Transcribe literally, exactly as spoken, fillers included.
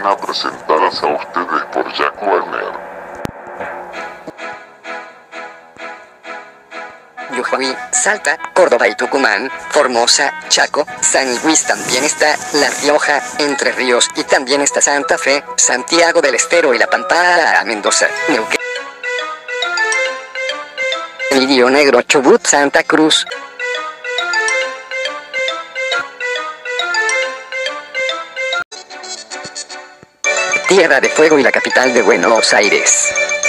Argentina presentadas a ustedes por Jack Warner. Jujuy, Salta, Córdoba y Tucumán, Formosa, Chaco, San Luis, también está La Rioja, Entre Ríos y también está Santa Fe, Santiago del Estero y La Pampa, Mendoza, Neuquén, Río Negro, Chubut, Santa Cruz, Tierra de Fuego y la capital de Buenos Aires.